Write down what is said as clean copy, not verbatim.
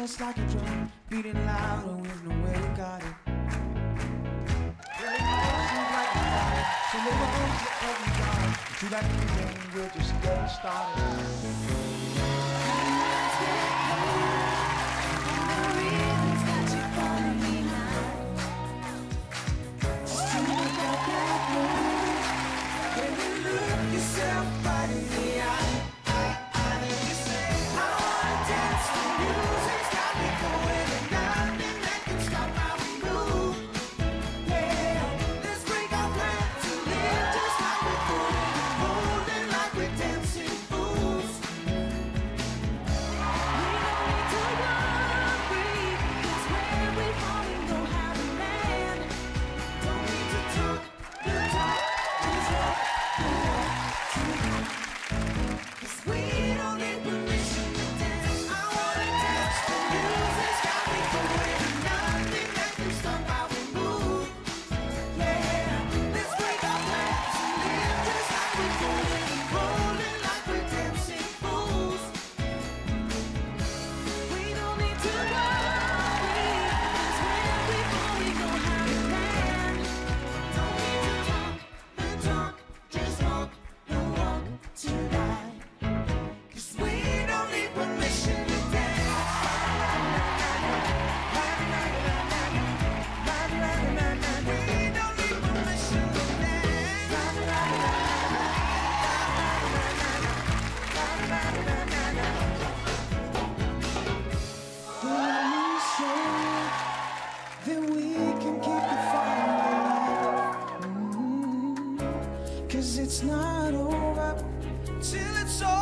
just like a drum, beating louder with no way to guard it. So live on to every time. Do that thing, we're just getting started. Cause it's not over till it's over.